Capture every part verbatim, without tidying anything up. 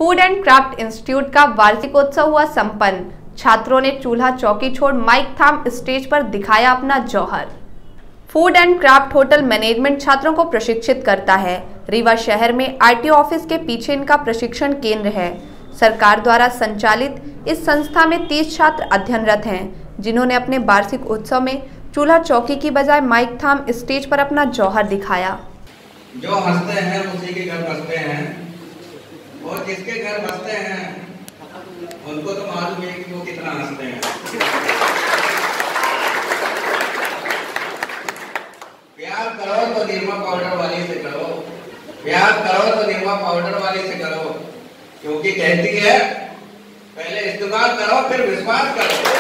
Food and craft institute का वार्षिकोत्सव हुआ संपन्न। छात्रों ने चूल्हा चौकी छोड़ माइक थाम स्टेज पर दिखाया अपना जौहर। Food and craft hotel management छात्रों को प्रशिक्षित करता है। रीवा शहर में आरटीओ ऑफिस के पीछे इनका प्रशिक्षण केंद्र है। सरकार द्वारा संचालित इस संस्था में तीस छात्र अध्ययनरत हैं, जिन्होंने अपने वार्षिक उत्सव में चूल्हा चौकी की बजाय माइक थाम स्टेज पर अपना जौहर दिखाया। जो हंसते हैं उसी के घर बसते हैं, और जिसके घर बसते हैं उनको तो मालूम है कि वो कितना हंसते हैं। प्यार करो तो निरमा पाउडर वाली से करो, प्यार करो तो निरमा पाउडर वाली से करो, क्योंकि कहती है पहले इस्तेमाल करो फिर विश्वास करो।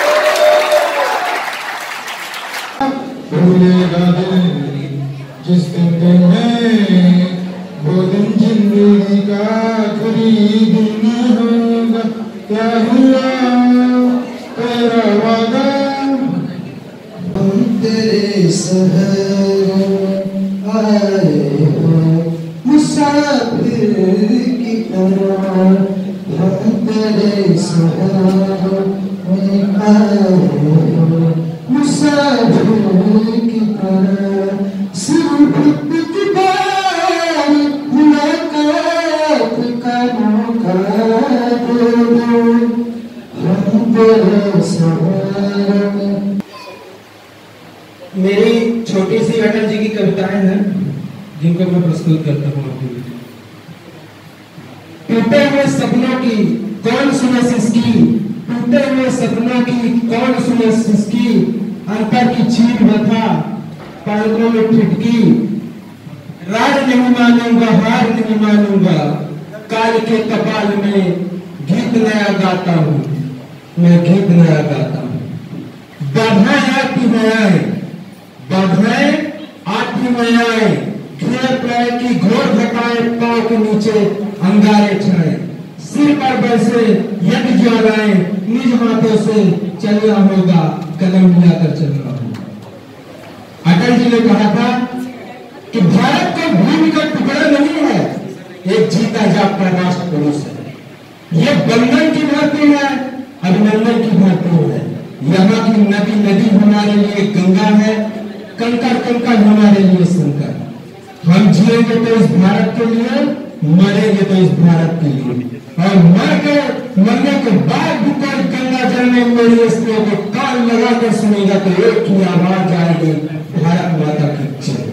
भूलेगा दिल जिस दिन में वो दिन जिंदगी का आखिरी दिन होगा। क्या हुआ तेरा वादा, हम तेरे शहर आए हो मुसाफिर की तरह, हम तेरे शहर में आए हो मुसाफिर की तरह। सिर्फ एक बार मुलाकात का मौका दे दो, हम तेरे शहर में। मेरी छोटी सी अटल जी की कविताएं हैं, जिनको मैं प्रस्तुत करता हूँ आपके लिए। टूटे हुए सपनों की कौन सुने सिसकी, टूटे हुए सपनों की कौन सुने सिसकी, अंतर की छीन व्यथा पलकों में ठिठकी। राज नहीं मानूंगा, हार नहीं मानूंगा, काल के कपाल में गीत नया गाता हूँ, मैं गीत नया गाता हूँ। बाधाएं आती आए, बाधाएं आती आए, घेर प्राय की घोर घटाए, पांव के नीचे अंगारे छाए, सिर पर बैसे यज्ञ ज्वालाएं, निज हाथों से चलना होगा, कदम मिलाकर चलना होगा। अटल जी ने कहा था कि भारत का भूमि का टुकड़ा नहीं है, एक जीता जागता राष्ट्र पुरुष है। ये बंधन की भांति है, अभिनंदन की भांति है। यहाँ की नदी नदी हमारे लिए गंगा है, कंकर कंकर हमारे लिए शंकर। हम जिएंगे तो इस भारत के लिए, मरेंगे तो इस भारत के लिए, और मर के मरने के बाद भी कोई गंगा जल में मेरी स्त्रियों को कान लगाकर सुनेगा तो एक ही आवाज आएगी, भारत माता की जय।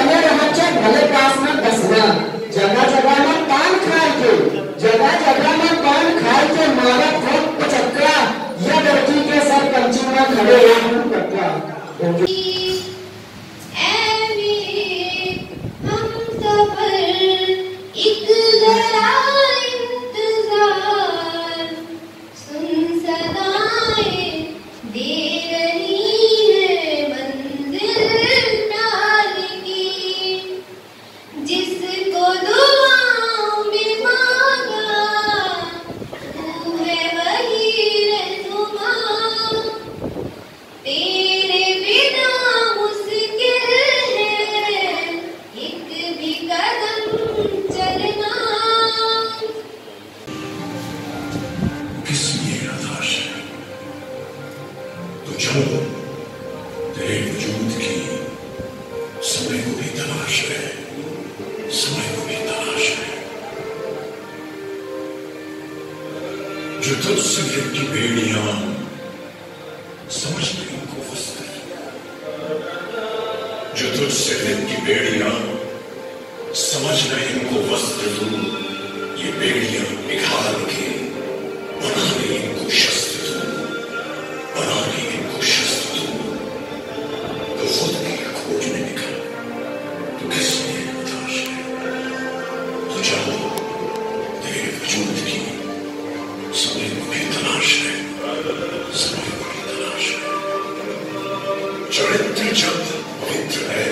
बने रहचे भले पास में बसना, जगह जगह में पान खाए के, जगह जगह में पान खाए के मारा फोन पचक्का, या लड़की के सर पंची में खड़े रहूं पक्का। एक जरा इंतजार सुन सदाएं दे रही है मंजिल प्यार की, जिसको दुआओं में मांगा तू है वही रहनुमा, तेरे बिना मुश्किल है एक भी कदम चलना। किस लिए हताश है तो चलो, तेरे वजूद की समय को भी तलाश है, समय को भी तलाश है। जो तुझसे लिपटी बेड़ियां समझ नहीं इनको वस्त्र, जो तुझसे लिपटी बेड़ियां समझ नहीं इनको वस्त्र तू, ये बेड़ियां निकाल के बना ले इनको शस्त्र तू, बना ले इनको शस्त्र तू। तो खुद की खोज में निकल, तो किस लिए हताश है तो चलो, तेरे वजूद की समय को भी तलाश है, समय को भी तलाश है। चरित्र जब पवित्र है